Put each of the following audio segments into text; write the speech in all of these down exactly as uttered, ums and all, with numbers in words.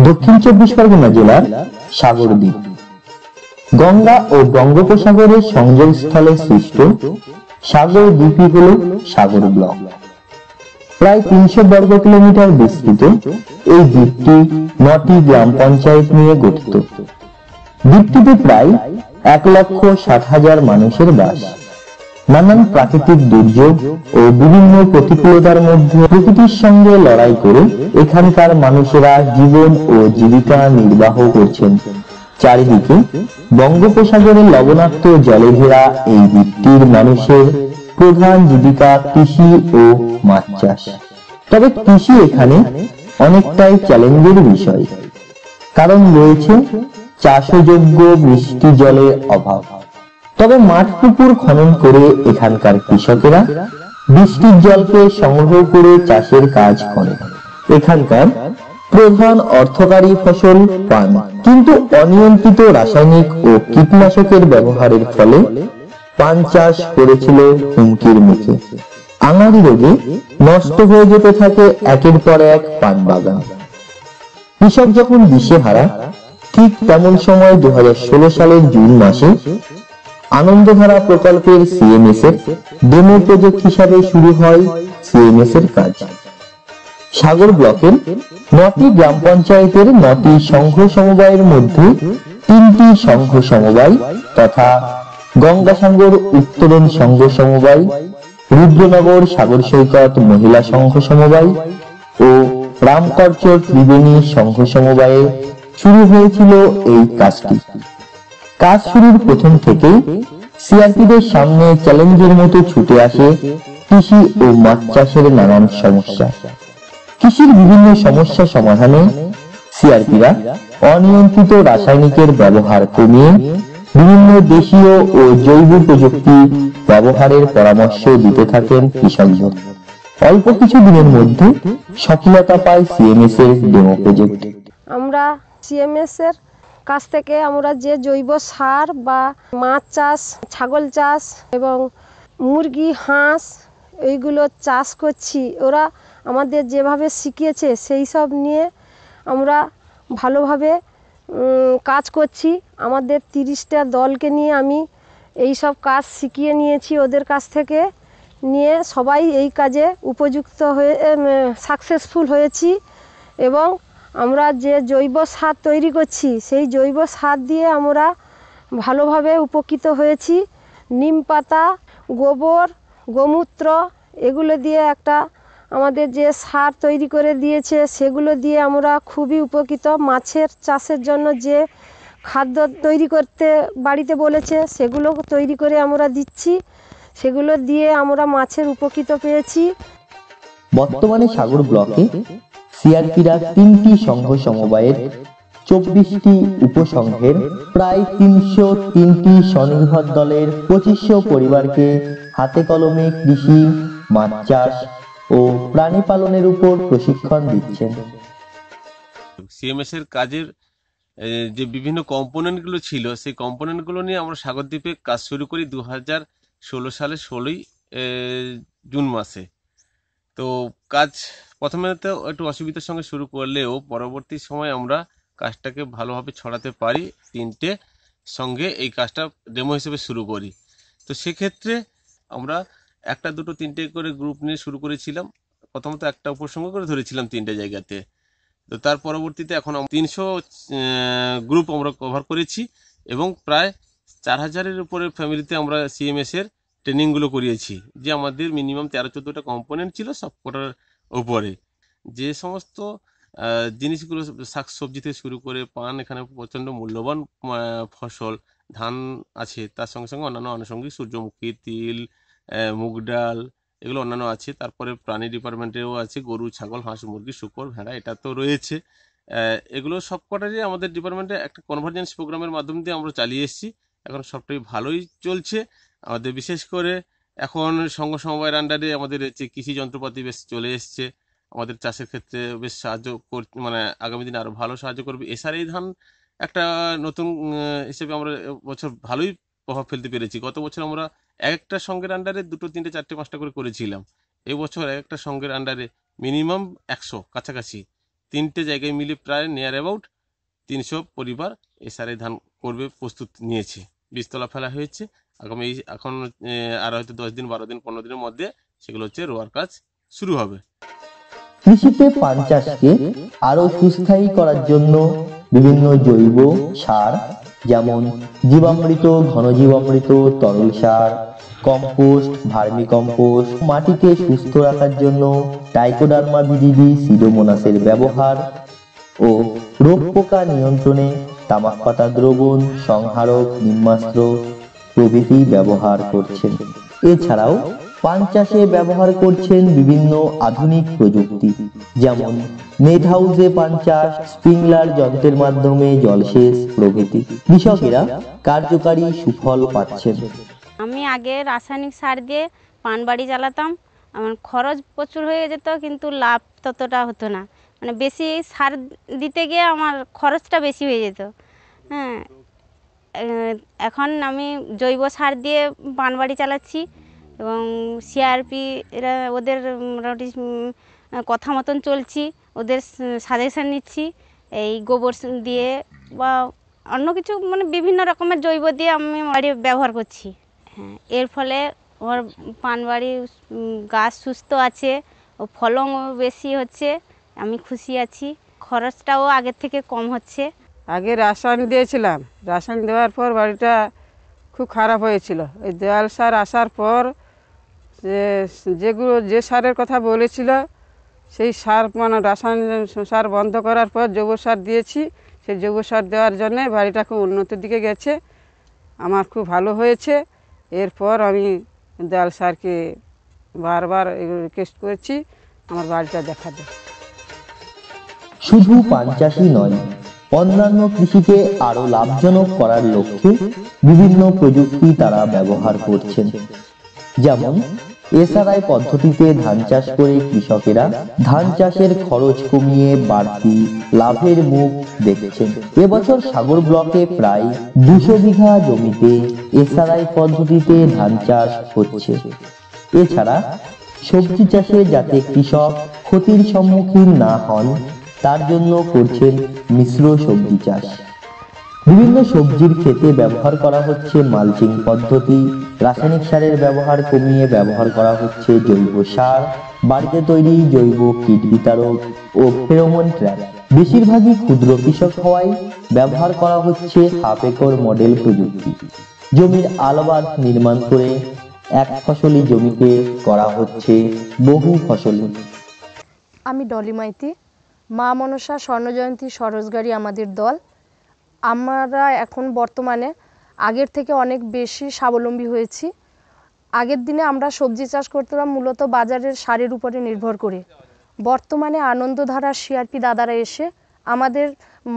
দক্ষিণ চব্বিশ পরগনা জেলার সাগর দ্বীপ গঙ্গা ও বঙ্গোপসাগরের সংযোগস্থলে সৃষ্ট সাগর দ্বীপই হল সাগর ব্লক। প্রায় তিনশো বর্গ কিলোমিটার বিস্তৃত এই দ্বীপটি নটি গ্রাম পঞ্চায়েত নিয়ে গঠিত। দ্বীপটিতে প্রায় এক লক্ষ ষাট হাজার মানুষের বাস। নানান প্রাকৃতিক দুর্যোগ ও বিভিন্ন প্রতিকূলতার মধ্যে প্রকৃতির সঙ্গে লড়াই করে এখানকার মানুষেরা জীবন ও জীবিকা নির্বাহ করছেন। চারিদিকে বঙ্গোপসাগরের লবণাক্ত জলে ঘেরা এই দ্বীপটির মানুষের প্রধান জীবিকা কৃষি ও মাছ চাষ। তবে কৃষি এখানে অনেকটাই চ্যালেঞ্জের বিষয়, কারণ রয়েছে চাষযোগ্য মিষ্টি জলের অভাব। তবে মাঠ পুকুর খনন করে এখানকার কৃষকেরা বৃষ্টির জলকে সংগ্রহ করে চাষের কাজ করে। এখানকার প্রধান অর্থকারী ফসল পান, কিন্তু অনিয়ন্ত্রিত রাসায়নিক ও কীটনাশকের ব্যবহারের ফলে পান চাষ করেছিল হুমকির মুখে। আঙারি রোগে নষ্ট হয়ে যেতে থাকে একের পর এক পান বাগান। কৃষক যখন দিশেহারা, ঠিক তেমন সময় দু হাজার ষোলো সালের জুন মাসে আনন্দধারা প্রকল্পের সিএমএস এর ডেমো প্রজেক্ট হিসাবে শুরু হয় সিএমএস এর কাজ। সাগর ব্লকের নটি গ্রাম পঞ্চায়েতের নটি সংঘ সমবায়ের মধ্যে তিনটি সংঘ সমবায় তথা গঙ্গাসাগর উত্তরণ সংঘ সমবায়, রুদ্রনগর সাগর সৈকত মহিলা সংঘ সমবায় ও রামকরচর ত্রিবেণী সংঘ সমবায়ে শুরু হয়েছিল এই কাজটি। কাজ শুরুর প্রথম থেকেই সিআরপিদের সামনে চ্যালেঞ্জের মতো ছুটে আসে কৃষি ও মাছ চাষের নানান সমস্যা। কৃষির বিভিন্ন সমস্যা সমাধানে সিআরপিরা অনিয়ন্ত্রিত রাসায়নিকের ব্যবহার কমিয়ে বিভিন্ন দেশীয় ও জৈব প্রযুক্তি ব্যবহারের পরামর্শ দিতে থাকেন কৃষকদের। অল্প কিছু দিনের মধ্যে সফলতা পায় সিএমএস এর ডেমো প্রজেক্ট। আমরা সিএমএস এর কাছ থেকে আমরা যে জৈব সার বা মাছ চাষ, ছাগল চাষ এবং মুরগি, হাঁস এইগুলো চাষ করছি, ওরা আমাদের যেভাবে শিখিয়েছে সেই সব নিয়ে আমরা ভালোভাবে কাজ করছি। আমাদের তিরিশটা দলকে নিয়ে আমি এই সব কাজ শিখিয়ে নিয়েছি ওদের কাছ থেকে, নিয়ে সবাই এই কাজে উপযুক্ত হয়ে সাকসেসফুল হয়েছি। এবং আমরা যে জৈব সার তৈরি করছি সেই জৈব সার দিয়ে আমরা ভালোভাবে উপকৃত হয়েছি। নিম পাতা, গোবর, গোমূত্র এগুলো দিয়ে একটা আমাদের যে সার তৈরি করে দিয়েছে সেগুলো দিয়ে আমরা খুবই উপকৃত। মাছের চাষের জন্য যে খাদ্য তৈরি করতে বাড়িতে বলেছে সেগুলো তৈরি করে আমরা দিচ্ছি, সেগুলো দিয়ে আমরা মাছের উপকৃত পেয়েছি। বর্তমানে সাগর ব্লকে সিআরপিরা তিনটি সংঘ সমবায়ের চব্বিশটি উপসংঘের প্রায় তিনশো তিনটি স্বনির্ভর দলের পঁচিশশো পরিবারকে হাতে কলমে কৃষি, মাছ চাষ ও প্রাণী পালনের উপর প্রশিক্ষণ দিচ্ছেন। সিএমএস এর কাজের যে বিভিন্ন কম্পোনেন্ট গুলো ছিল সেই কম্পোনেন্ট গুলো নিয়ে আমরা সাগর দ্বীপে কাজ শুরু করি দু হাজার ষোলো সালের ষোলোই জুন মাসে। তো কাজ প্রথমে তো একটু অসুবিধার সঙ্গে শুরু করলেও পরবর্তী সময় আমরা কাজটাকে ভালোভাবে ছড়াতে পারি। তিনটে সঙ্গে এই কাজটা ডেমো হিসেবে শুরু করি। তো সেক্ষেত্রে আমরা একটা দুটো তিনটে করে গ্রুপ নিয়ে শুরু করেছিলাম। প্রথমত একটা উপসংঘ করে ধরেছিলাম তিনটে জায়গাতে। তো তার পরবর্তীতে এখন তিনশো গ্রুপ আমরা কভার করেছি এবং প্রায় চার হাজারের উপরে ফ্যামিলিতে আমরা সিএমএস এর ট্রেনিংগুলো করিয়েছি, যে আমাদের মিনিমাম তেরো চোদ্দোটা কম্পোনেন্ট ছিল সব কটার উপরে। যে সমস্ত জিনিসগুলো শাক সবজি থেকে শুরু করে পান, এখানে প্রচণ্ড মূল্যবান ফসল ধান আছে, তার সঙ্গে সঙ্গে অন্যান্য আনুষঙ্গিক সূর্যমুখী, তিল, মুগ ডাল এগুলো অন্যান্য আছে। তারপরে প্রাণী ডিপার্টমেন্টেও আছে গরু, ছাগল, হাঁস, মুরগি, শূকর, ভেড়া, এটা তো রয়েছে। এগুলো সব কটারই আমাদের ডিপার্টমেন্টে একটা কনভার্জেন্স প্রোগ্রামের মাধ্যম দিয়ে আমরা চালিয়ে এসেছি। এখন সবটাই ভালোই চলছে আমাদের। বিশেষ করে এখন সংঘ সমবায়ের আন্ডারে আমাদের হচ্ছে কৃষি যন্ত্রপাতি বেশ চলে এসছে, আমাদের চাষের ক্ষেত্রে বেশ সাহায্য কর, মানে আগামী দিনে আরও ভালো সাহায্য করবে। এসআরএই ধান একটা নতুন হিসেবে আমরা বছর ভালোই প্রভাব ফেলতে পেরেছি। গত বছর আমরা এক একটা সঙ্গের আন্ডারে দুটো তিনটে চারটে পাঁচটা করে করেছিলাম। এই বছর এক একটা সঙ্গের আন্ডারে মিনিমাম একশো কাছাকাছি তিনটে জায়গায় মিলে প্রায় নিয়ার অ্যাবাউট তিনশো পরিবার এসআরআই ধান করবে প্রস্তুত নিয়েছে। বীজতলা ফেলা হয়েছে, আগামী এখন আর হয়তো দশ দিন বারো দিন পনেরো দিনের মধ্যে সেগুলো হচ্ছে রোয়ার কাজ শুরু হবে। কৃষিতে পান চাষকে আরো সুস্থায়ী করার জন্য বিভিন্ন জৈব সার যেমন জীবামৃত, ঘনজীবামৃত, তরল সার, কম্পোস্ট, ভার্মি কম্পোস্ট, মাটিকে সুস্থ রাখার জন্য ট্রাইকোডার্মা বিরিডি, সিডোমোনাসের ব্যবহার ও রোগ পোকা নিয়ন্ত্রণে তামাক পাতা দ্রবণ, সংহারক, নিম্নাস্ত্র প্রভৃতি ব্যবহার করছেন। এছাড়াও পান চাষে ব্যবহার করছেন বিভিন্ন আধুনিক প্রযুক্তি, যেমন নেট হাউসে পান চাষ, স্প্রিংলার যন্ত্রের মাধ্যমে জলসেচ প্রভৃতি। কৃষকেরা কার্যকারী সুফল পাচ্ছেন। আমি আগে রাসায়নিক সার দিয়ে পান বাড়ি চালাতাম, আমার খরচ প্রচুর হয়ে যেত, কিন্তু লাভ ততটা হতো না। মানে বেশি সার দিতে গিয়ে আমার খরচটা বেশি হয়ে যেত। হ্যাঁ, এখন আমি জৈব সার দিয়ে পান বাড়ি চালাচ্ছি এবং সিআরপি এরা ওদের মোটামুটি কথা মতন চলছি, ওদের সাজেশন নিচ্ছি। এই গোবর দিয়ে বা অন্য কিছু মানে বিভিন্ন রকমের জৈব দিয়ে আমি বাড়ি ব্যবহার করছি। হ্যাঁ, এর ফলে আমার পানবাড়ির গাছ সুস্থ আছে ও ফলনও বেশি হচ্ছে, আমি খুশি আছি। খরচটাও আগের থেকে কম হচ্ছে। আগে রাসায়নিক দিয়েছিলাম, রাসায়নিক দেওয়ার পর বাড়িটা খুব খারাপ হয়েছিল। এই দেওয়াল সার আসার পর যে যেগুলো যে সারের কথা বলেছিল সেই সার মানে রাসায়নিক সার বন্ধ করার পর জৈব সার দিয়েছি। সেই জৈব সার দেওয়ার জন্যে বাড়িটা খুব উন্নতির দিকে গেছে, আমার খুব ভালো হয়েছে। এরপর আমি দেওয়াল সারকে বারবার রিকোয়েস্ট করেছি আমার বাড়িটা দেখা দেয়। শুধু পান চাষই নয়, অন্যান্য কৃষিকে আরো লাভজনক করার লক্ষ্যে বিভিন্ন প্রযুক্তি তারা ব্যবহার করছেন। যেমন এসআরআই পদ্ধতিতে ধান চাষ করে কৃষকেরা ধান চাষের খরচ কমিয়ে বাড়তি লাভের মুখ দেখছেন। এবছর সাগর ব্লকে প্রায় দুশো বিঘা জমিতে এসআরআই পদ্ধতিতে ধান চাষ হচ্ছে। এছাড়া সবজি চাষে যাতে কৃষক ক্ষতির সম্মুখীন না হন তার জন্য করছেন মিশ্র সবজি চাষ। বিভিন্ন সবজির ক্ষেতে ব্যবহার করা হচ্ছে মালচিং পদ্ধতি, রাসায়নিক সারের ব্যবহার কমিয়ে ব্যবহার করা হচ্ছে জৈব সার, বাড়িতে তৈরি জৈব কীট বিতারক ও ফেরোমন ট্র্যাপ। বেশিরভাগই ক্ষুদ্র কৃষক হওয়ায় ব্যবহার করা হচ্ছে হাফ একর মডেল প্রযুক্তি। জমির আলবাদ নির্মাণ করে এক ফসলি জমিতে করা হচ্ছে বহু ফসলি। আমি ডলি মাইতি, মা মনসা স্বর্ণজয়ন্তী স্বরোজগারী আমাদের দল। আমরা এখন বর্তমানে আগের থেকে অনেক বেশি স্বাবলম্বী হয়েছি। আগের দিনে আমরা সবজি চাষ করতাম মূলত বাজারের সারের উপরে নির্ভর করে। বর্তমানে আনন্দধারা সিআরপি দাদারা এসে আমাদের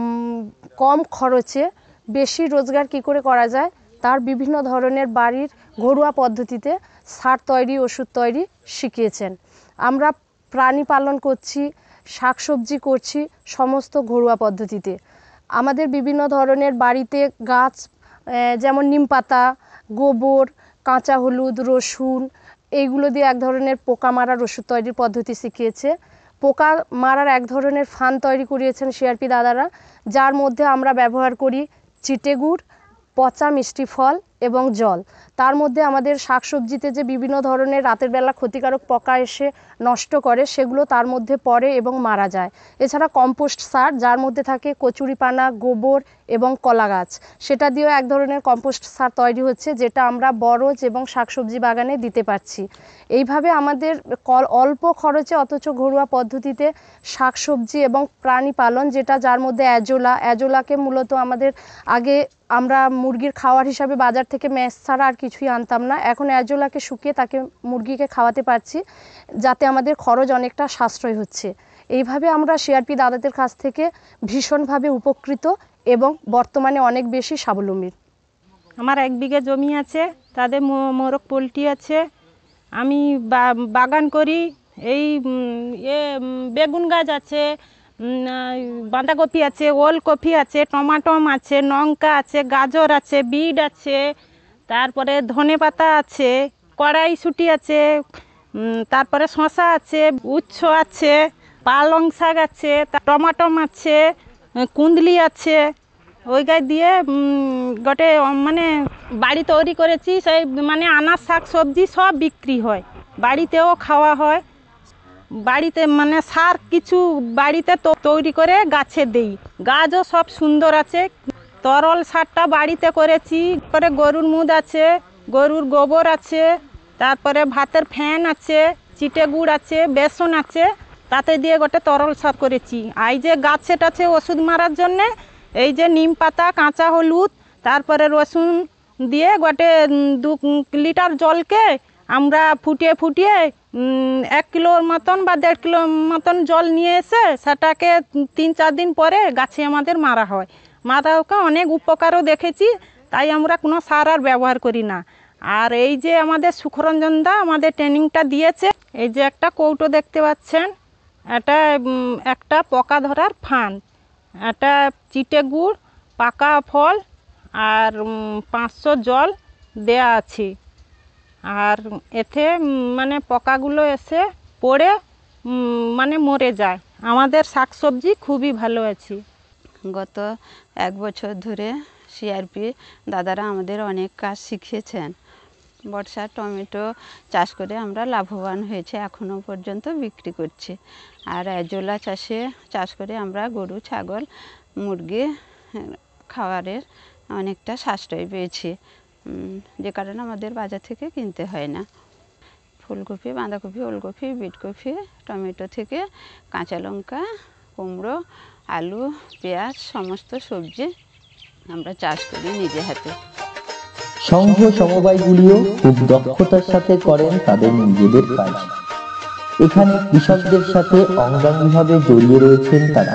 কম খরচে বেশি রোজগার কি করে করা যায় তার বিভিন্ন ধরনের বাড়ির ঘরোয়া পদ্ধতিতে সার তৈরি, ওষুধ তৈরি শিখিয়েছেন। আমরা প্রাণী পালন করছি, শাকসবজি করছি সমস্ত ঘরোয়া পদ্ধতিতে। আমাদের বিভিন্ন ধরনের বাড়িতে গাছ যেমন নিম পাতা, গোবর, কাঁচা হলুদ, রসুন এইগুলো দিয়ে এক ধরনের পোকা মারার ওষুধ তৈরির পদ্ধতি শিখিয়েছে। পোকা মারার এক ধরনের ফান তৈরি করিয়েছেন সিআরপি দাদারা, যার মধ্যে আমরা ব্যবহার করি চিটেগুড়, পচা মিষ্টি ফল এবং জল। তার মধ্যে আমাদের শাকসবজিতে যে বিভিন্ন ধরনের রাতের বেলা ক্ষতিকারক পোকা এসে নষ্ট করে সেগুলো তার মধ্যে পড়ে এবং মারা যায়। এছাড়া কম্পোস্ট সার, যার মধ্যে থাকে কচুরিপানা, গোবর এবং কলা গাছ, সেটা দিয়েও এক ধরনের কম্পোস্ট সার তৈরি হচ্ছে, যেটা আমরা বরজ এবং শাকসবজি বাগানে দিতে পারছি। এইভাবে আমাদের অল্প খরচে অথচ ঘরোয়া পদ্ধতিতে শাকসবজি এবং প্রাণী পালন, যেটা যার মধ্যে অ্যাজোলা অ্যাজোলাকে মূলত আমাদের আগে আমরা মুরগির খাওয়ার হিসাবে বাজার থেকে ম্যাশ ছাড়া আর কিছুই আনতাম না, এখন অ্যাজোলাকে শুকিয়ে তাকে মুরগিকে খাওয়াতে পারছি, যাতে আমাদের খরচ অনেকটা সাশ্রয় হচ্ছে। এইভাবে আমরা সিআরপি দাদাদের কাছ থেকে ভীষণভাবে উপকৃত এবং বর্তমানে অনেক বেশি স্বাবলম্বী। আমার এক বিঘা জমি আছে, তাদের মোরগ পোলট্রি আছে। আমি বাগান করি, এই এ বেগুন গাছ আছে, বাঁধাকপি আছে, ওলকপি আছে, টমাটম আছে, লঙ্কা আছে, গাজর আছে, বিট আছে, তারপরে ধনে পাতা আছে, কড়াইশুঁটি আছে, তারপরে শসা আছে, উচ্ছে আছে, পালং শাক আছে, টমাটম আছে, কুন্দলি আছে, ওই গায়ে দিয়ে গোটে মানে বাড়ি তৈরি করেছি। সেই মানে আনাজ শাক সবজি সব বিক্রি হয়, বাড়িতেও খাওয়া হয়। বাড়িতে মানে সার কিছু বাড়িতে তৈরি করে গাছে দেই, গাছও সব সুন্দর আছে। তরল সারটা বাড়িতে করেছি, তারপরে গরুর মুদ আছে, গরুর গোবর আছে, তারপরে ভাতের ফ্যান আছে, চিটে গুড় আছে, বেসন আছে, তাতে দিয়ে গোটে তরল সার করেছি। এই যে গাছেটা আছে ওষুধ মারার জন্যে, এই যে নিম পাতা, কাঁচা হলুদ, তারপরে রসুন দিয়ে গোটে দু লিটার জলকে আমরা ফুটিয়ে ফুটিয়ে এক কিলোর মতন বা দেড় কিলো মতন জল নিয়ে এসে সেটাকে তিন চার দিন পরে গাছে আমাদের মারা হয়। মারাকে অনেক উপকারও দেখেছি, তাই আমরা কোনো সার আর ব্যবহার করি না। আর এই যে আমাদের সুখরঞ্জন দা আমাদের ট্রেনিংটা দিয়েছে, এই যে একটা কৌটো দেখতে পাচ্ছেন, এটা একটা পোকা ধরার ফান, এটা চিটে গুড়, পাকা ফল আর পাঁচশো জল দেয়া আছে। আর এতে মানে পোকাগুলো এসে পড়ে মানে মরে যায়। আমাদের শাকসবজি খুবই ভালো আছে। গত এক বছর ধরে সিআরপি দাদারা আমাদের অনেক কাজ শিখিয়েছেন। বর্ষার টমেটো চাষ করে আমরা লাভবান হয়েছে, এখনও পর্যন্ত বিক্রি করছি। আর এজোলা চাষে চাষ করে আমরা গরু, ছাগল, মুরগি খাবারের অনেকটা সাশ্রয় পেয়েছি, যে কারণে আমাদের বাজার থেকে কিনতে হয় না। ফুলকপি, বাঁধাকপি, ওলকপি, বিটকপি, টমেটো থেকে কাঁচা লঙ্কা, কুমড়ো, আলু, পেঁয়াজ সমস্ত সবজি আমরা চাষ করি নিজে হাতে। সংঘ সমবায়গুলিও খুব দক্ষতার সাথে করেন তাদের নিজেদের কাজ। এখানে কৃষকদের সাথে অঙ্গাঙ্গিভাবে জড়িয়ে রয়েছেন তারা।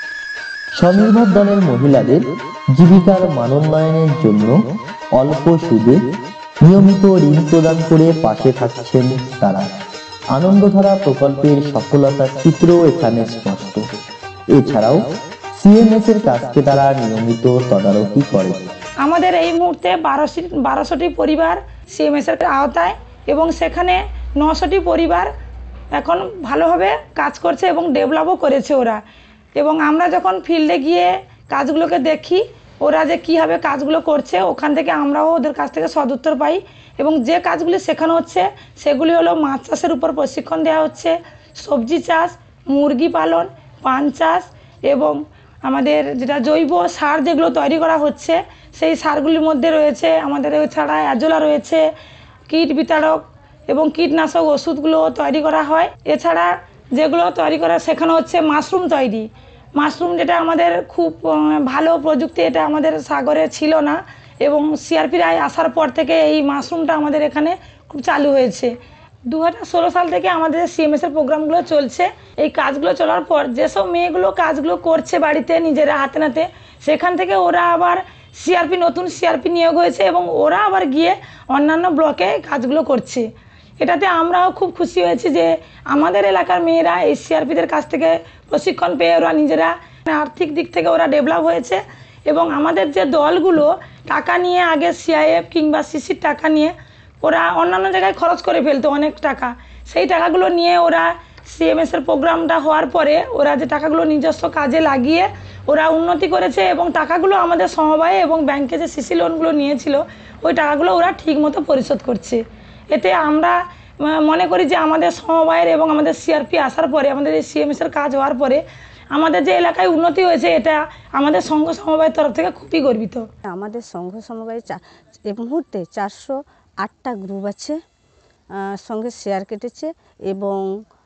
স্বনির্ভর দলের মহিলাদের জীবিকার মানোন্নয়নের জন্য অল্প সুদে নিয়মিত ঋণ প্রদান করে পাশে থাকছেন তারা। আনন্দধারা প্রকল্পের সফলতার চিত্রও এখানে স্পষ্ট। এছাড়াও সিএমএস এর কাজকে তারা নিয়মিত তদারকি করে। আমাদের এই মুহূর্তে বারোশো বারোশোটি পরিবার সিএমএস এর আওতায়, এবং সেখানে নশোটি পরিবার এখন ভালোভাবে কাজ করছে এবং ডেভেলপও করেছে ওরা। এবং আমরা যখন ফিল্ডে গিয়ে কাজগুলোকে দেখি, ওরা যে কীভাবে কাজগুলো করছে, ওখান থেকে আমরাও ওদের কাছ থেকে সদুত্তর পাই। এবং যে কাজগুলি শেখানো হচ্ছে সেগুলি হলো মাছ চাষের উপর প্রশিক্ষণ দেওয়া হচ্ছে, সবজি চাষ, মুরগি পালন, পান চাষ, এবং আমাদের যেটা জৈব সার যেগুলো তৈরি করা হচ্ছে সেই সারগুলির মধ্যে রয়েছে আমাদের এছাড়া অ্যাজোলা রয়েছে, কীট বিতাড়ক এবং কীটনাশক ওষুধগুলো তৈরি করা হয়। এছাড়া যেগুলো তৈরি করা শেখানো হচ্ছে মাশরুম তৈরি, মাশরুম যেটা আমাদের খুব ভালো প্রযুক্তি, এটা আমাদের সাগরে ছিল না, এবং সিআরপি রায় আসার পর থেকে এই মাশরুমটা আমাদের এখানে খুব চালু হয়েছে। দু হাজার ষোলো সাল থেকে আমাদের সিএমএসের প্রোগ্রামগুলো চলছে। এই কাজগুলো চলার পর যেসব মেয়েগুলো কাজগুলো করছে বাড়িতে নিজেরা হাতে নাতে, সেখান থেকে ওরা আবার সিআরপি নতুন সিআরপি নিয়োগ হয়েছে এবং ওরা আবার গিয়ে অন্যান্য ব্লকে কাজগুলো করছে। এটাতে আমরাও খুব খুশি হয়েছি যে আমাদের এলাকার মেয়েরা এই সিআরপিদের কাছ থেকে প্রশিক্ষণ পেয়ে ওরা নিজেরা আর্থিক দিক থেকে ওরা ডেভেলপ হয়েছে। এবং আমাদের যে দলগুলো টাকা নিয়ে আগে সিআইএফ কিংবা সিসির টাকা নিয়ে ওরা অন্যান্য জায়গায় খরচ করে ফেলতো অনেক টাকা, সেই টাকাগুলো নিয়ে ওরা সিএমএসের প্রোগ্রামটা হওয়ার পরে ওরা যে টাকাগুলো নিজস্ব কাজে লাগিয়ে ওরা উন্নতি করেছে, এবং টাকাগুলো আমাদের সমবায়ে এবং ব্যাংকে যে সিসি লোনগুলো নিয়েছিল ওই টাকাগুলো ওরা ঠিকমতো পরিশোধ করছে। এতে আমরা মনে করি যে আমাদের সমবায়ের এবং আমাদের সিআরপি আসার পরে, আমাদের এই সিএমএসের কাজ হওয়ার পরে আমাদের যে এলাকায় উন্নতি হয়েছে, এটা আমাদের সংঘ সমবায়ের তরফ থেকে খুবই গর্বিত। আমাদের সংঘ সমবায় এই মুহূর্তে চারশো আটটা গ্রুপ আছে, সঙ্গে শেয়ার কেটেছে, এবং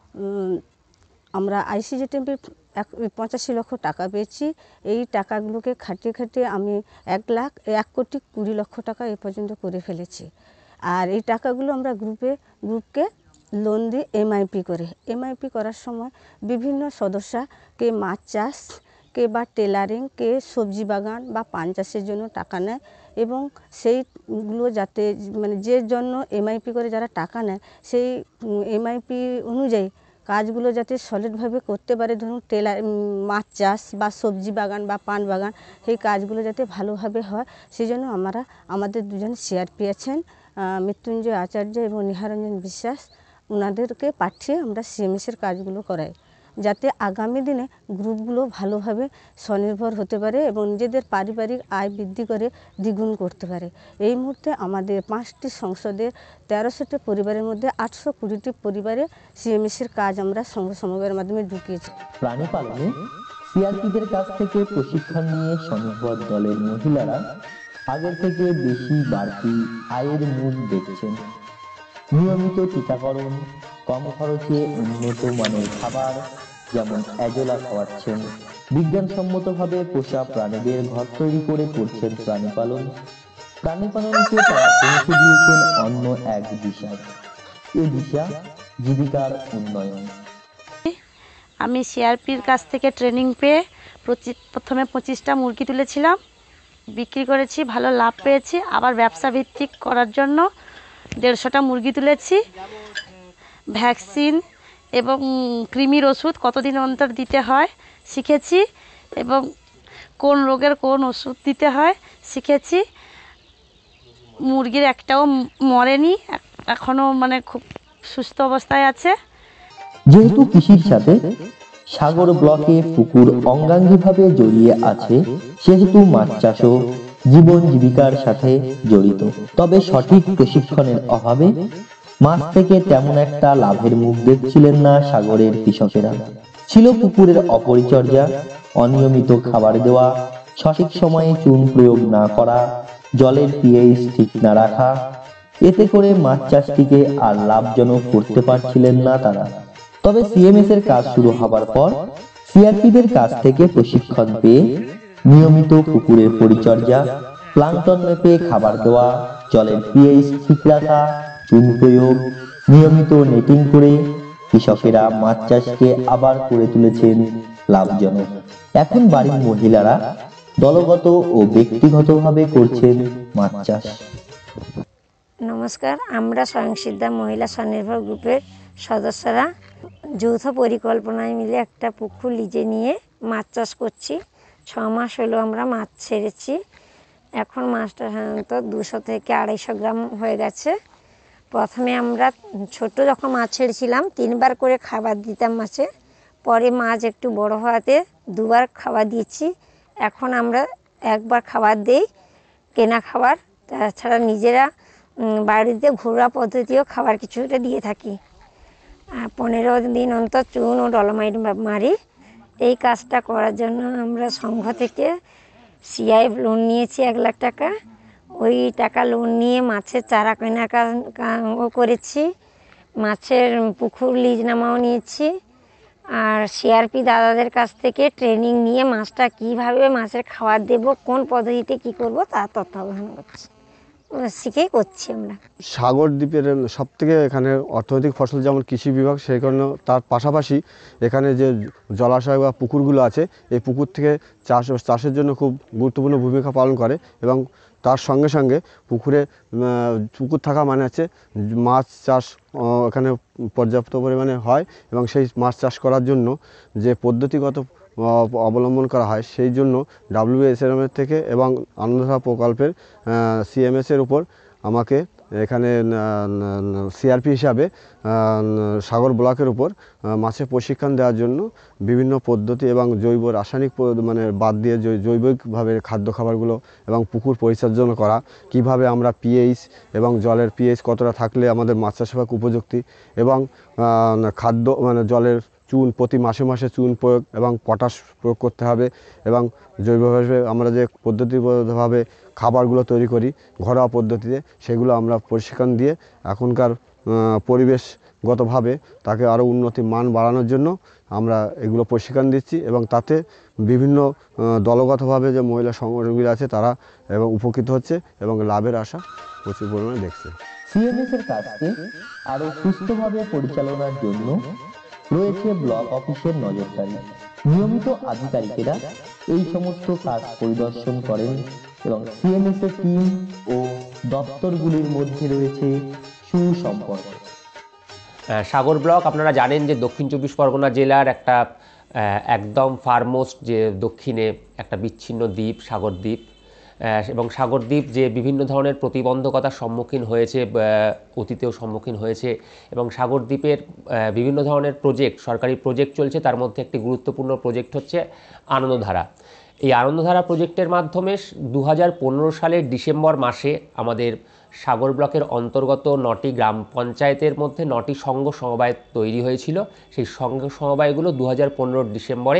আমরা আইসিজিটিএমপির এক পঁচাশি লক্ষ টাকা পেয়েছি। এই টাকাগুলোকে খাটিয়ে খাটিয়ে আমি এক লাখ এক কোটি কুড়ি লক্ষ টাকা এ পর্যন্ত করে ফেলেছি। আর এই টাকাগুলো আমরা গ্রুপে গ্রুপকে লোন দিই এমআইপি করে। এমআইপি করার সময় বিভিন্ন সদস্যা কে মাছ চাষ, কে বা টেলারিং, কে সবজি বাগান বা পান চাষের জন্য টাকা নেয়, এবং সেইগুলো যাতে মানে যে জন্য এমআইপি করে যারা টাকা নেয় সেই এমআইপি অনুযায়ী কাজগুলো যাতে সলিডভাবে করতে পারে। ধরুন টেলার মাছ চাষ বা সবজি বাগান বা পান বাগান, সেই কাজগুলো যাতে ভালোভাবে হয় সেই জন্য আমরা আমাদের দুজন সিআরপি আছেন, মৃত্যুঞ্জয় আচার্য এবং নিহারঞ্জন বিশ্বাস, ওনাদেরকে পাঠিয়ে আমরা সিএমএসের কাজগুলো করাই। যাতে আগামী দিনে গ্রুপগুলো ভালোভাবে স্বনির্ভর হতে পারে এবং নিজেদের পারিবারিক আয় বৃদ্ধি করে দ্বিগুণ করতে পারে। এই মুহূর্তে আমাদের পাঁচটি সংসদের তেরোশোটি পরিবারের মধ্যে আটশো কুড়িটি পরিবারে সিএমএসের কাজ আমরা সংঘ সমবায়ের মাধ্যমে ঢুকিয়েছি। প্রাণী পালনে সিআরপিদের কাছ থেকে প্রশিক্ষণ নিয়ে স্বনির্ভর দলের মহিলারা আগের থেকে বেশি বাড়তি আয়ের মুখ দেখছেন। নিয়মিত টিকাকরণ, কম খরচে উন্নত মানের খাবার যেমন অ্যাজোলা খাওয়াচ্ছেন, বিজ্ঞানসম্মতভাবে পোষা প্রাণীদের ঘর তৈরি করে করছেন প্রাণী পালন। প্রাণী পালনকে তারা পৌঁছে দিয়েছেন অন্য এক দিশায়, এ দিশা জীবিকার উন্নয়ন। আমি সিআরপির কাছ থেকে ট্রেনিং পেয়ে প্রথমে পঁচিশটা মুরগি তুলেছিলাম, বিক্রি করেছি, ভালো লাভ পেয়েছি। আবার ব্যবসা ভিত্তিক করার জন্য দেড়শোটা মুরগি তুলেছি। ভ্যাকসিন এবং কৃমির ওষুধ কতদিন অন্তর দিতে হয় শিখেছি এবং কোন রোগের কোন ওষুধ দিতে হয় শিখেছি। মুরগির একটাও মরেনি, এখনও মানে খুব সুস্থ অবস্থায় আছে। যেহেতু কৃষির সাথে সাগর ব্লকে পুকুর অঙ্গাঙ্গিভাবে জড়িয়ে আছে, সেহেতু মাছ চাষও জীবন জীবিকার সাথে জড়িত। তবে সঠিক প্রশিক্ষণের অভাবে মাছ থেকে তেমন একটা লাভের মুখ দেখছিলেন না সাগরের কৃষকেরা। ছিল পুকুরের অপরিচর্যা, অনিয়মিত খাবার দেওয়া, সঠিক সময়ে চুন প্রয়োগ না করা, জলের পিএইচ ঠিক না রাখা। এতে করে মাছ চাষটিকে আর লাভজনক করতে পারছিলেন না তারা। তবে সিএমএস এর কাজ শুরু হবার পর সিআরপিদের কাছ থেকে প্রশিক্ষণ পেয়ে নিয়মিত পুকুরের পরিচর্যা, প্লাঙ্কটন মেপে খাবার দেওয়া, জলের পিএইচ ঠিক রাখা, চুন প্রয়োগ, নিয়মিত নেটিং করে কৃষকেরা মাছ চাষকে আবার করে তুলেছেন লাভজনক। এখন বাড়ির মহিলারা দলগত ও ব্যক্তিগতভাবে করছেন মাছ চাষ। নমস্কার, আমরা স্বয়ংসিদ্ধা মহিলা স্বনির্ভর গ্রুপের সদস্যরা যৌথ পরিকল্পনায় মিলে একটা পুকুর লিজে নিয়ে মাছ চাষ করছি। ছ মাস হলো আমরা মাছ ছেড়েছি। এখন মাছটা সাধারণত দুশো থেকে আড়াইশো গ্রাম হয়ে গেছে। প্রথমে আমরা ছোট যখন মাছ ছেড়েছিলাম তিনবার করে খাবার দিতাম মাছে, পরে মাছ একটু বড় হওয়াতে দুবার খাবার দিয়েছি। এখন আমরা একবার খাবার দেই, কেনা খাবার, তাছাড়া নিজেরা বাড়িতে ঘরোয়া পদ্ধতিও খাবার কিছুটা দিয়ে থাকি। পনেরো দিন অন্তর চুন ও ডলোমাইট মারি। এই কাজটা করার জন্য আমরা সংঘ থেকে সিআই লোন নিয়েছি এক লাখ টাকা। ওই টাকা লোন নিয়ে মাছের চারা কেনাকাটাও করেছি, মাছের পুকুর লিজনামাও নিয়েছি। আর সিআরপি দাদাদের কাছ থেকে ট্রেনিং নিয়ে মাছটা কীভাবে মাছের খাবার দেব, কোন পদ্ধতিতে কি করব তার তত্ত্বাবধান করছি, শিখেই করছি আমরা। সাগর দ্বীপের সব থেকে এখানে অর্থনৈতিক ফসল যেমন কৃষি বিভাগ, সেই কারণে তার পাশাপাশি এখানে যে জলাশয় বা পুকুরগুলো আছে, এই পুকুর থেকে চাষ চাষের জন্য খুব গুরুত্বপূর্ণ ভূমিকা পালন করে। এবং তার সঙ্গে সঙ্গে পুকুরে পুকুর থাকা মানে হচ্ছে মাছ চাষ এখানে পর্যাপ্ত পরিমাণে হয়। এবং সেই মাছ চাষ করার জন্য যে পদ্ধতিগত অবলম্বন করা হয়, সেই জন্য ডাব্লিউএসএমের থেকে এবং আনন্দধারা প্রকল্পের সিএমএসের উপর আমাকে এখানে সিআরপি হিসাবে সাগর ব্লকের উপর মাছের প্রশিক্ষণ দেওয়ার জন্য বিভিন্ন পদ্ধতি এবং জৈব রাসায়নিক মানে বাদ দিয়ে জৈবিকভাবে খাদ্য খাবারগুলো এবং পুকুর পরিচর্যা করা, কিভাবে আমরা পিএইচ এবং জলের পিএইচ কতটা থাকলে আমাদের মাছ চাষাবাদ উপযুক্তি, এবং খাদ্য মানে জলের চুন প্রতি মাসে মাসে চুন প্রয়োগ এবং পটাশ প্রয়োগ করতে হবে, এবং জৈবভাবে আমরা যে পদ্ধতিগতভাবে খাবারগুলো তৈরি করি ঘরোয়া পদ্ধতিতে, সেগুলো আমরা প্রশিক্ষণ দিয়ে এখনকার পরিবেশগতভাবে তাকে আরও উন্নতি মান বাড়ানোর জন্য আমরা এগুলো প্রশিক্ষণ দিচ্ছি। এবং তাতে বিভিন্ন দলগতভাবে যে মহিলা সংগঠনগুলি আছে তারা এবং উপকৃত হচ্ছে এবং লাভের আশা প্রচুর পরিমাণে দেখছে। সিএমএস এর কাজকে আরো সুস্থভাবে পরিচালনার জন্য রয়েছে ব্লক অফিসের নজরদারি। নিয়মিত আধিকারিকেরা এই সমস্ত কাজ পরিদর্শন করেন এবং সিএমএস এর টিম ও দপ্তরগুলির মধ্যে রয়েছে সুসম্পর্ক। সাগর ব্লক আপনারা জানেন যে দক্ষিণ চব্বিশ পরগনা জেলার একটা একদম ফারমোস্ট যে দক্ষিণে একটা বিচ্ছিন্ন দ্বীপ সাগর দ্বীপ। এবং সাগরদ্বীপ যে বিভিন্ন ধরনের প্রতিবন্ধকতার সম্মুখীন হয়েছে, অতীতেও সম্মুখীন হয়েছে, এবং সাগরদ্বীপের বিভিন্ন ধরনের প্রজেক্ট, সরকারি প্রজেক্ট চলছে। তার মধ্যে একটি গুরুত্বপূর্ণ প্রজেক্ট হচ্ছে আনন্দধারা। এই আনন্দধারা প্রজেক্টের মাধ্যমে দু হাজার পনেরো সালের ডিসেম্বর মাসে আমাদের সাগর ব্লকের অন্তর্গত নটি গ্রাম পঞ্চায়েতের মধ্যে নটি সংঘ সমবায় তৈরি হয়েছিল। সেই সংঘ সমবায়গুলো দু হাজার পনেরোর ডিসেম্বরে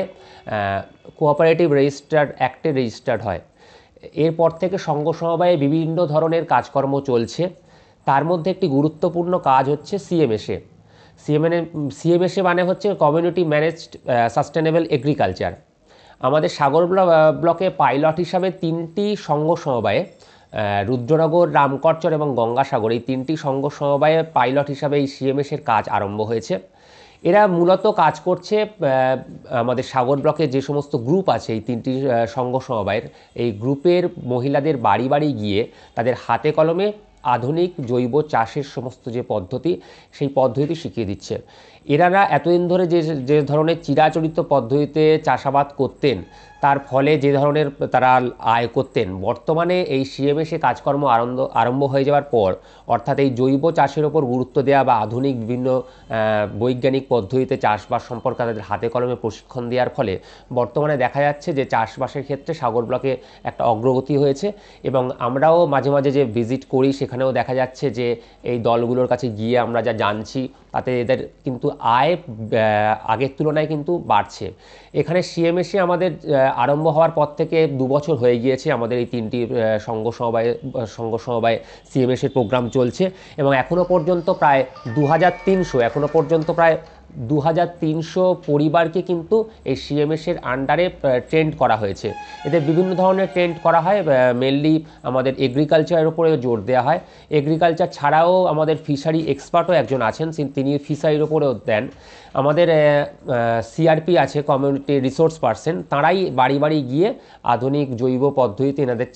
কোঅপারেটিভ রেজিস্টার্ড অ্যাক্টে রেজিস্টার্ড হয়। এরপর থেকে সংঘ সমবায়ে বিভিন্ন ধরনের কাজকর্ম চলছে। তার মধ্যে একটি গুরুত্বপূর্ণ কাজ হচ্ছে সিএমএসএ। সিএমএ সিএমএসএ মানে হচ্ছে কমিউনিটি ম্যানেজড সাস্টেনেবল এগ্রিকালচার। আমাদের সাগর ব্লকে পাইলট হিসাবে তিনটি সংঘ সমবায়ে, রুদ্রনগর, রামকরচর এবং গঙ্গাসাগর, এই তিনটি সংঘ সমবায়ে পাইলট হিসাবে এই সিএমএসের কাজ আরম্ভ হয়েছে। এরা মূলত কাজ করছে আমাদের সাগর ব্লকে যে সমস্ত গ্রুপ আছে, এই তিনটি সংঘ সমবায়ের এই গ্রুপের মহিলাদের বাড়ি বাড়ি গিয়ে তাদের হাতে কলমে আধুনিক জৈব চাষের সমস্ত যে পদ্ধতি, সেই পদ্ধতি শিখিয়ে দিচ্ছে। এনারা এতদিন ধরে যে যে ধরনের চিরাচরিত পদ্ধতিতে চাষাবাদ করতেন, তার ফলে যে ধরনের তারা আয় করতেন, বর্তমানে এই সিএমএসে কাজকর্ম আরম্ভ আরম্ভ হয়ে যাওয়ার পর, অর্থাৎ এই জৈব চাষের ওপর গুরুত্ব দেওয়া বা আধুনিক বিভিন্ন বৈজ্ঞানিক পদ্ধতিতে চাষবাস সম্পর্কে তাদের হাতে কলমে প্রশিক্ষণ দেওয়ার ফলে বর্তমানে দেখা যাচ্ছে যে চাষবাসের ক্ষেত্রে সাগর ব্লকে একটা অগ্রগতি হয়েছে। এবং আমরাও মাঝে মাঝে যে ভিজিট করি, সেখানেও দেখা যাচ্ছে যে এই দলগুলোর কাছে গিয়ে আমরা যা জানছি, তাতে এদের কিন্তু আয় আগের তুলনায় কিন্তু বাড়ছে। এখানে সিএমএসে আমাদের আরম্ভ হওয়ার পর থেকে দু বছর হয়ে গিয়েছে আমাদের এই তিনটি সংঘ সমবায় সংঘ সমবায় সিএমএসের প্রোগ্রাম চলছে, এবং এখনও পর্যন্ত প্রায় দু হাজার তিনশো এখনও পর্যন্ত প্রায় দু হাজার তিনশো পরিবারকে কিন্তু এই সিএমএসের আন্ডারে ট্রেন্ড করা হয়েছে। এদের বিভিন্ন ধরনের ট্রেন্ড করা হয়, মেনলি আমাদের এগ্রিকালচারের উপরে জোর দেওয়া হয়। এগ্রিকালচার ছাড়াও আমাদের ফিশারি এক্সপার্টও একজন আছেন, তিনি ফিশারির উপরেও দেন। আমাদের সিআরপি আছে, কমিউনিটি রিসোর্স পার্সন, তাঁরাই বাড়ি বাড়ি গিয়ে আধুনিক জৈব পদ্ধতিতে এনাদের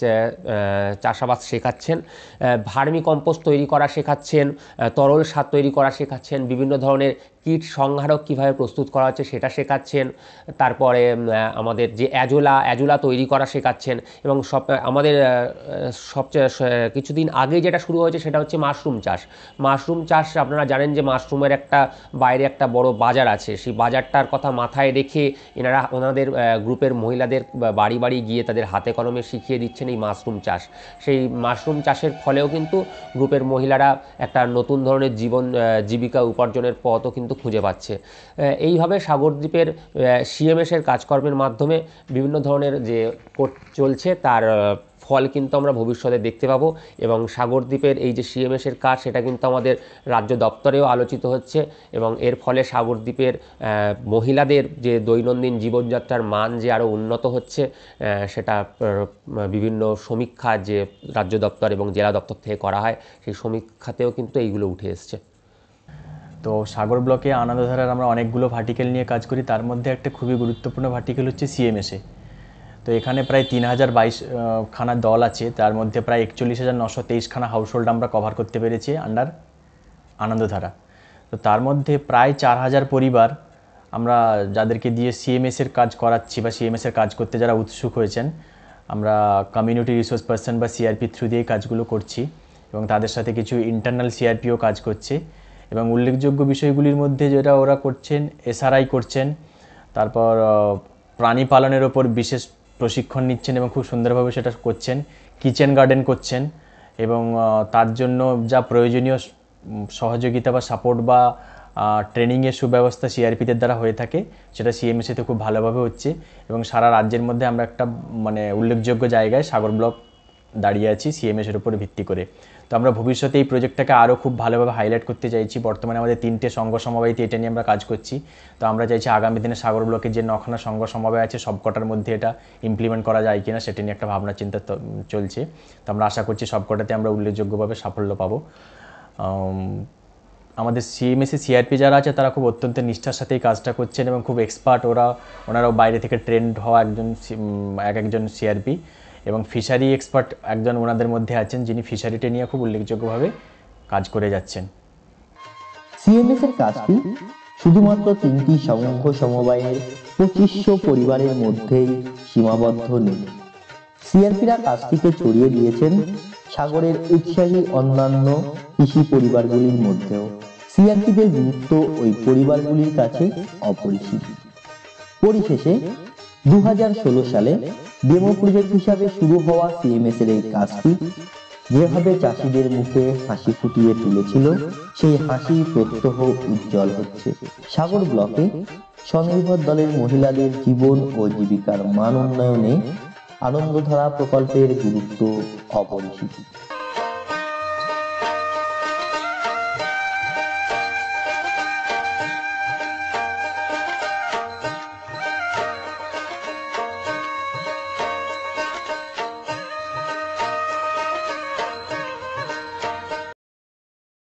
চাষাবাদ শেখাচ্ছেন, ভার্মি কম্পোস্ট তৈরি করা শেখাচ্ছেন, তরল সার তৈরি করা শেখাচ্ছেন, বিভিন্ন ধরনের কীট সংহারক কীভাবে প্রস্তুত করা হচ্ছে সেটা শেখাচ্ছেন। তারপরে আমাদের যে অ্যাজোলা অ্যাজোলা তৈরি করা শেখাচ্ছেন। এবং সব আমাদের সবচেয়ে কিছুদিন আগে যেটা শুরু হয়েছে সেটা হচ্ছে মাশরুম চাষ। মাশরুম চাষ আপনারা জানেন যে মাশরুমের একটা বাইরে একটা বড় বাজার আছে, সেই বাজারটার কথা মাথায় রেখে এনারা ওনাদের গ্রুপের মহিলাদের বাড়ি বাড়ি গিয়ে তাদের হাতে কলমে শিখিয়ে দিচ্ছেন এই মাশরুম চাষ। সেই মাশরুম চাষের ফলেও কিন্তু গ্রুপের মহিলারা একটা নতুন ধরনের জীবন জীবিকা উপার্জনের পথও কিন্তু খুঁজে পাচ্ছে। এইভাবে সাগরদ্বীপের সিএমএসের কাজকর্মের মাধ্যমে বিভিন্ন ধরনের যে চলছে তার ফল কিন্তু আমরা ভবিষ্যতে দেখতে পাবো। এবং সাগরদ্বীপের এই যে সিএমএসের কাজ, সেটা কিন্তু আমাদের রাজ্য দপ্তরেও আলোচিত হচ্ছে, এবং এর ফলে সাগরদ্বীপের মহিলাদের যে দৈনন্দিন জীবনযাত্রার মান যে আরও উন্নত হচ্ছে, সেটা বিভিন্ন সমীক্ষা যে রাজ্য দপ্তর এবং জেলা দপ্তর থেকে করা হয়, সেই সমীক্ষাতেও কিন্তু এইগুলো উঠে এসছে। তো সাগর ব্লকে আনন্দধারার আমরা অনেকগুলো ভার্টিকেল নিয়ে কাজ করি, তার মধ্যে একটা খুবই গুরুত্বপূর্ণ ভার্টিকেল হচ্ছে সিএমএসএ। তো এখানে প্রায় তিন হাজার বাইশ খানা দল আছে, তার মধ্যে প্রায় একচল্লিশ হাজার নশো তেইশ খানা হাউসহোল্ড আমরা কভার করতে পেরেছি আন্ডার আনন্দধারা। তো তার মধ্যে প্রায় চার হাজার পরিবার আমরা যাদেরকে দিয়ে সিএমএসের কাজ করাচ্ছি বা সিএমএসের কাজ করতে যারা উৎসুক হয়েছেন, আমরা কমিউনিটি রিসোর্স পার্সন বা সিআরপি থ্রু দিয়ে কাজগুলো করছি, এবং তাদের সাথে কিছু ইন্টারনাল সিআরপিও কাজ করছে। এবং উল্লেখযোগ্য বিষয়গুলির মধ্যে যেটা ওরা করছেন, এসআরআই করছেন, তারপর প্রাণী পালনের ওপর বিশেষ প্রশিক্ষণ নিচ্ছেন এবং খুব সুন্দরভাবে সেটা করছেন, কিচেন গার্ডেন করছেন, এবং তার জন্য যা প্রয়োজনীয় সহযোগিতা বা সাপোর্ট বা ট্রেনিংয়ের সুব্যবস্থা সিআরপিদের দ্বারা হয়ে থাকে, সেটা সিএমএসএতে খুব ভালোভাবে হচ্ছে। এবং সারা রাজ্যের মধ্যে আমরা একটা মানে উল্লেখযোগ্য জায়গায় সাগর ব্লক দাঁড়িয়ে আছি সিএমএসের উপরে ভিত্তি করে। তো আমরা ভবিষ্যতে এই প্রজেক্টটাকে আরও খুব ভালোভাবে হাইলাইট করতে চাইছি। বর্তমানে আমাদের তিনটে সংঘ সমবায়তে এটা নিয়ে আমরা কাজ করছি। তো আমরা চাইছি আগামী দিনে সাগর ব্লকের যে নখানা সংঘ সমবায় আছে সবকটার মধ্যে এটা ইমপ্লিমেন্ট করা যায় কিনা সেটা নিয়ে একটা ভাবনা চিন্তা চলছে। তো আমরা আশা করছি সবকটাতে আমরা উল্লেখযোগ্যভাবে সাফল্য পাবো। আমাদের সিএমএসি সিআরপি যারা আছে তারা খুব অত্যন্ত নিষ্ঠার সাথে এই কাজটা করছেন এবং খুব এক্সপার্ট। ওরা ওনারাও বাইরে থেকে ট্রেন্ড হওয়া একজন এক একজন সিআরপি, এবং ফিশারি এক্সপার্ট একজন ওনাদের মধ্যে আছেন যিনি ফিশারিটা নিয়ে খুব উল্লেখযোগ্যভাবে কাজ করে যাচ্ছেন। সিএমএস এর কাজটি শুধুমাত্র তিনটি সংঘ সমবায়ের পঁচিশশো পরিবারের মধ্যেই সীমাবদ্ধ নেই। সিআরপিরা কাজটিকে ছড়িয়ে দিয়েছেন সাগরের উৎসাহী অন্যান্য কৃষি পরিবারগুলির মধ্যেও। সিআরপিদের গুরুত্ব ওই পরিবারগুলির কাছে অপরিসীম। পরিশেষে দু হাজার ষোলো সালে ডেমো প্রজেক্ট হিসাবে শুরু হওয়া সিএমএস এর এই কাজটি যেভাবে চাষিদের মুখে হাসি ফুটিয়ে তুলেছিল, সেই হাসি প্রত্যহ উজ্জ্বল হচ্ছে। সাগর ব্লকে স্বনির্ভর দলের মহিলাদের জীবন ও জীবিকার মান উন্নয়নে আনন্দধারা প্রকল্পের গুরুত্ব অপরিসীম।